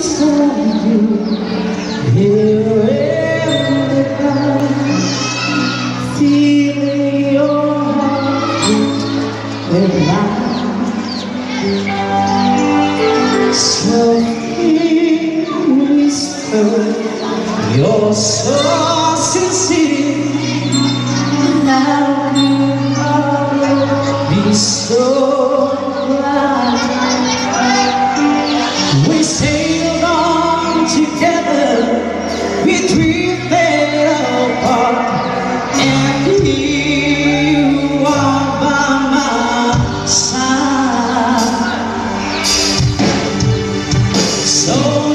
beside you here in the dark, feeling your heart with mine. Softly whisper, you're so sincere. How could I be so blind? We sailed on together, we drifted apart, and here you are by my side. So